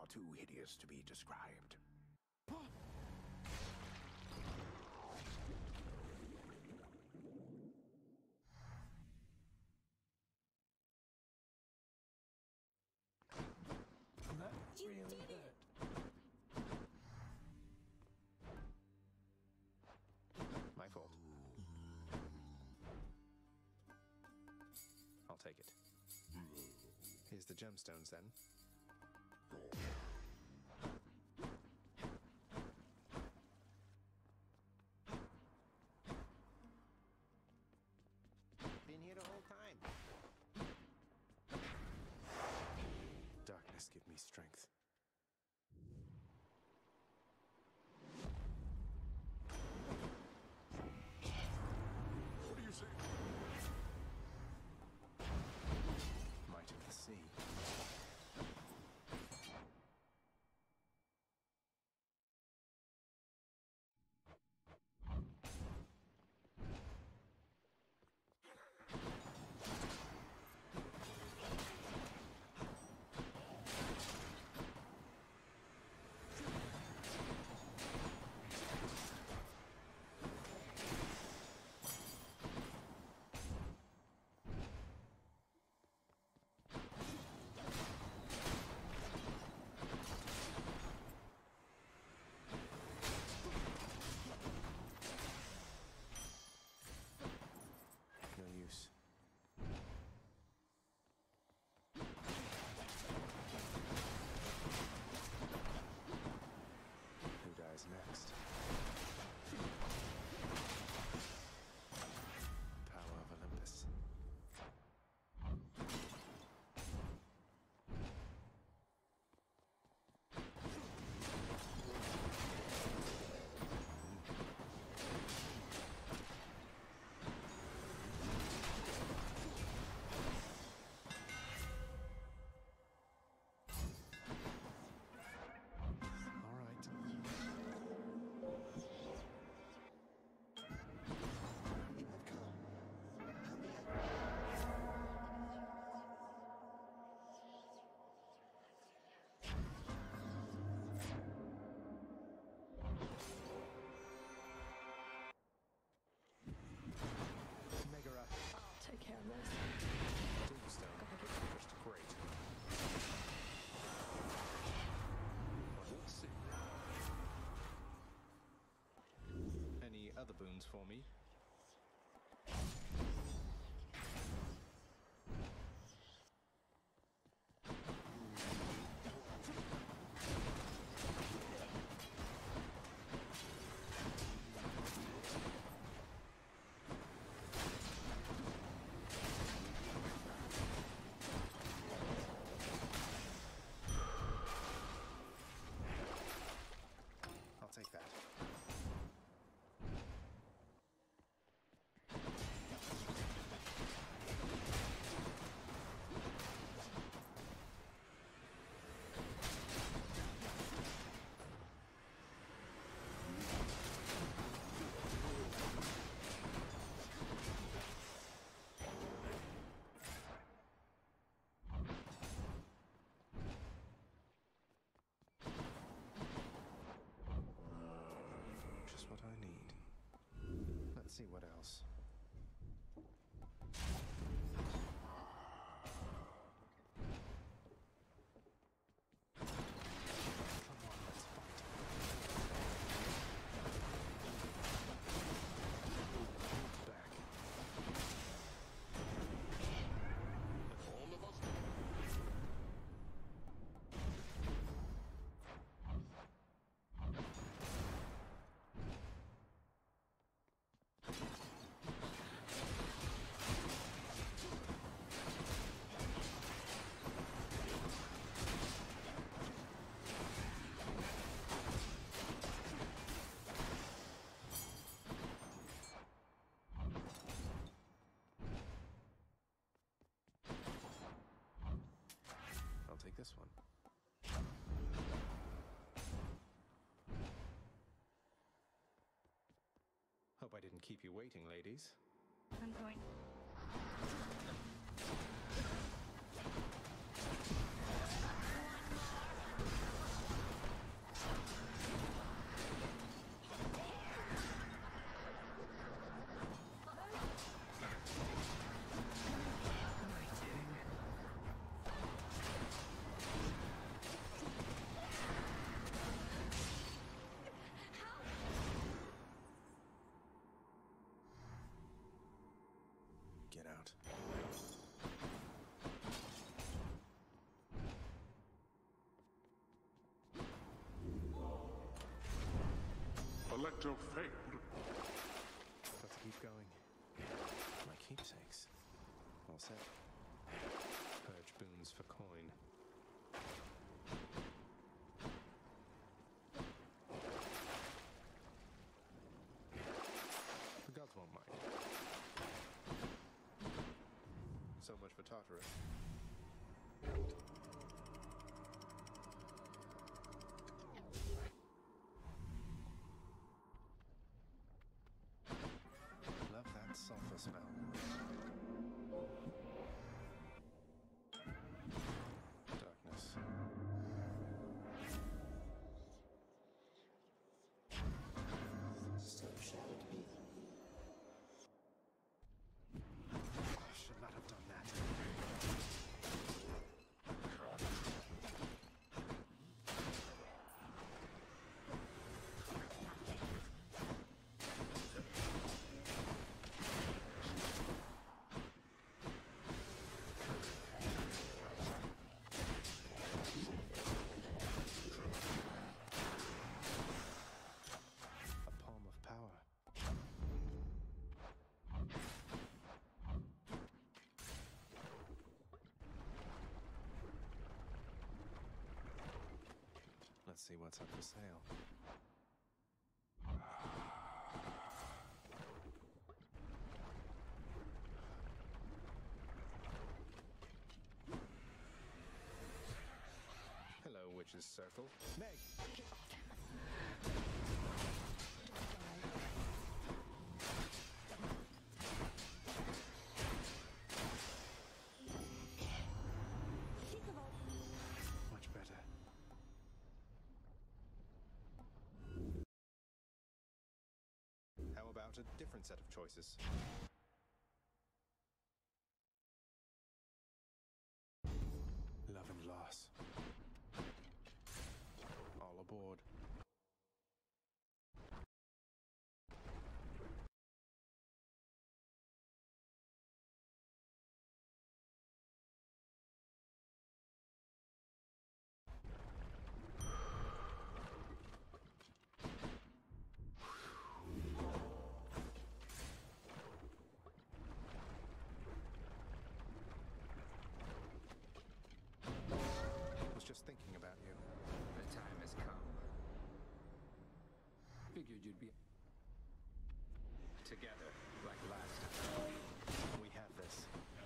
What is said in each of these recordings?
too hideous to be described. That really hurt. My fault. I'll take it. Here's the gemstones then. Been here the whole time. Darkness, give me strength. What do you say? Might of the sea. No use. Who dies next? Power of Olympus. All right. Megara. I'll take care of this. Tombstone. First great. Let's see. Any other boons for me? I'll take that. Just what I need. Let's see what else. Come on, let's fight. Back. All of us. I'll take this one. Hope I didn't keep you waiting, ladies. I'm going. still failed. Got to keep going. My keepsakes. All set. Purge boons for coin. The gods won't mind. So much for Tartarus. Love that sulfur smell. Darkness. So shall it be. I should not have done that. A palm of power. Let's see what's up for sale. Hello, Witch's Circle. Meg! Get off him. Much better. How about a different set of choices? Love and loss. All aboard. Was just thinking about you. The time has come. Figured you'd be together like last time. We have this.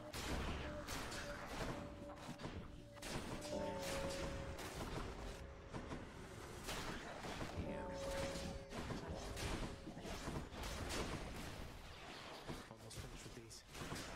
Almost finished with these.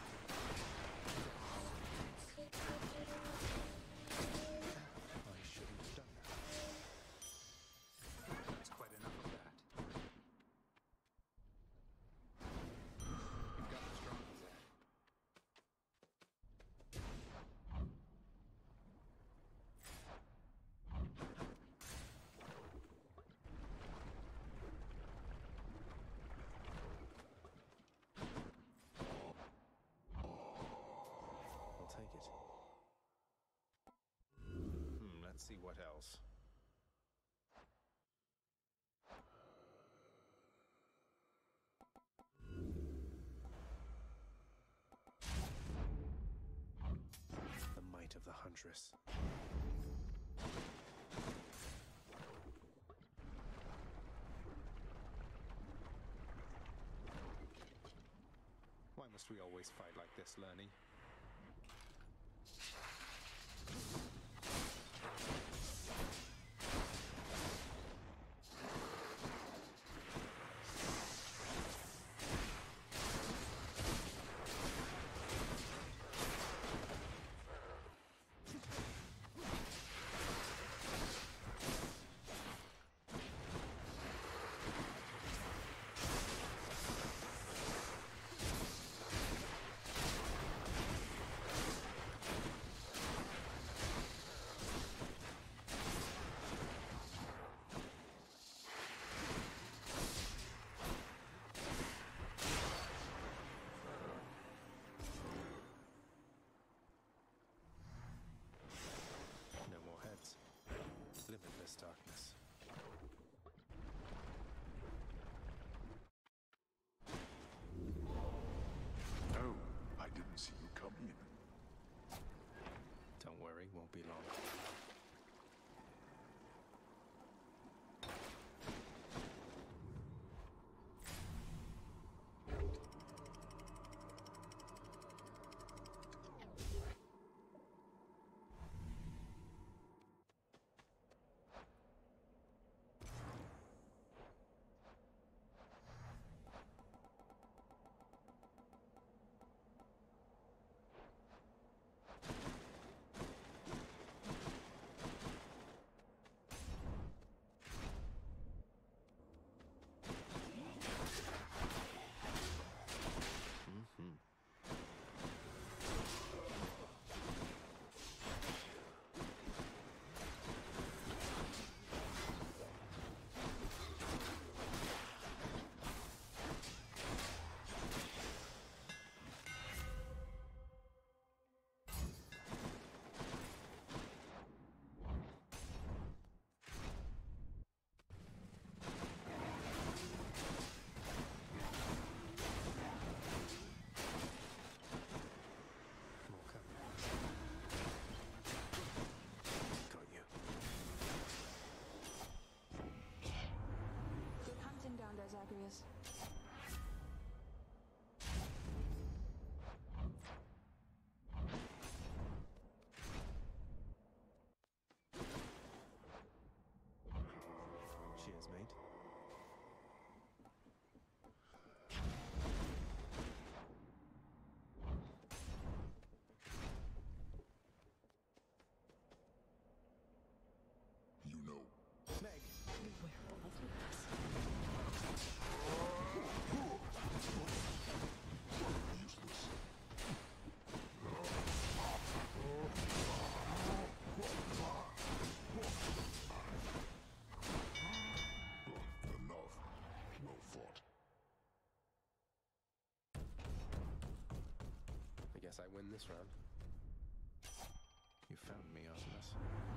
I shouldn't have done that. That's quite enough of that. You've got the strong set. I'll take it. Let's see what else. The might of the Huntress. Why must we always fight like this, Lerny? win this round. You found me, Artemis.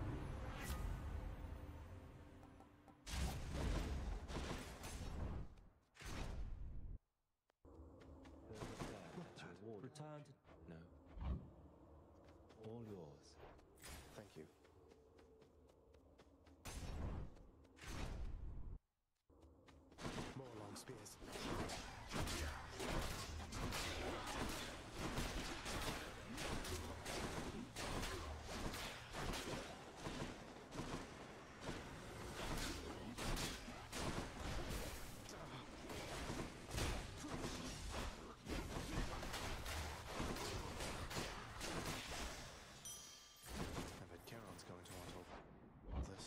That's your reward. Return to... No. All yours. Thank you. More long spears. I bet Charon's going to want all this.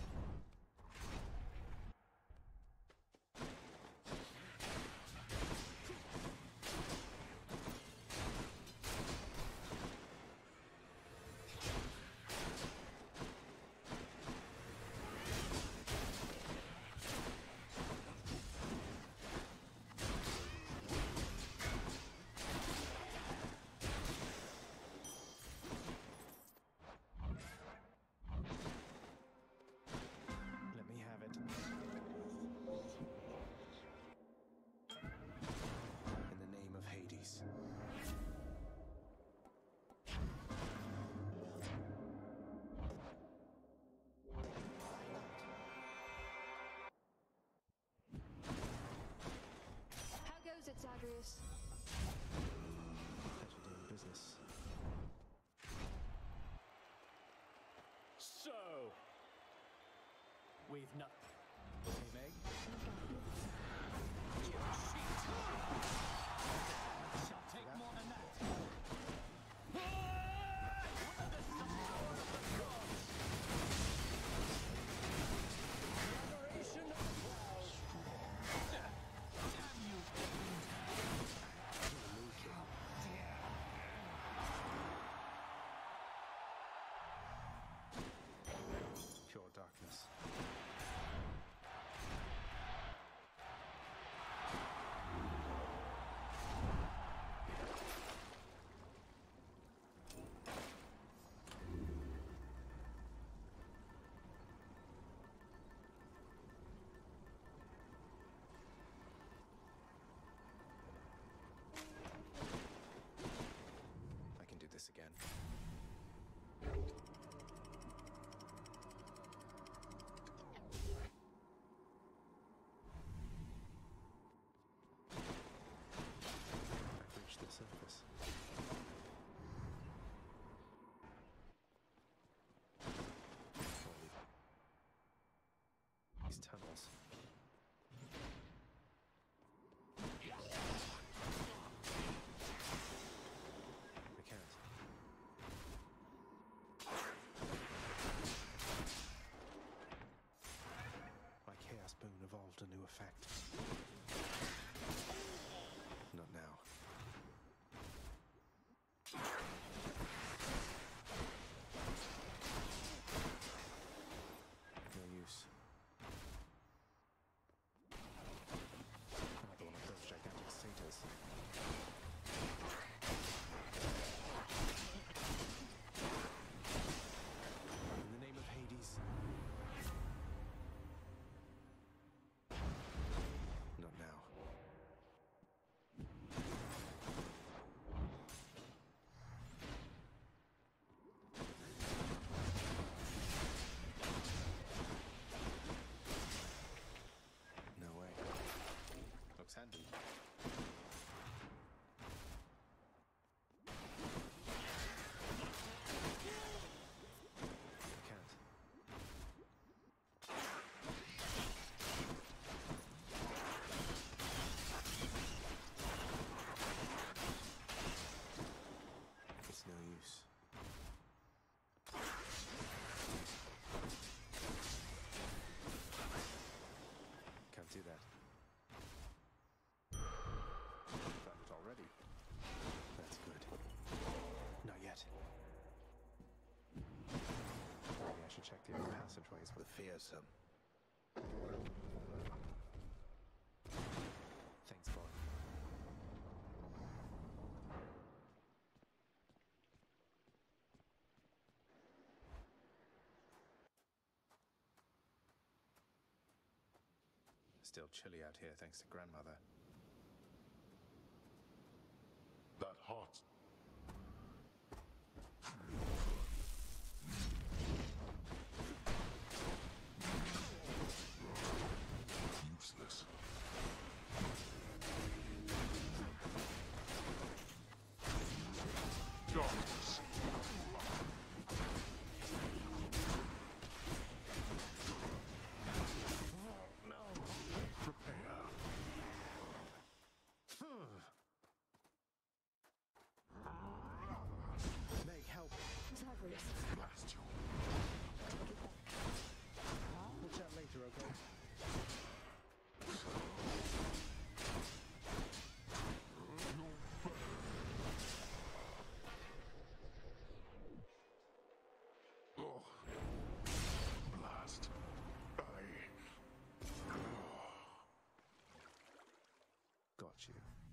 Let me have it. In the name of Hades. How goes it, Zagreus? Pleasure doing business. So... We've not... Hey, Meg? Shall take more than that. Generation of clouds. Damn you! Pure darkness. I can do this again. I've reached the surface. These tunnels. I can't. My chaos boon evolved a new effect. Not now. No use. Another one of those gigantic satyrs. In the name of Hades. Not now. No way. Looks handy. I can't. It's no use. Can't do that. Found it already. That's good. Not yet. Maybe I should check the other passageways. The fearsome. Thanks, boy. still chilly out here thanks to grandmother. That hot. Useless. Darkness. No. Prepare. Meg, help! Zagreus. Blast you. We'll chat later, okay? Oh. Blast. Got you.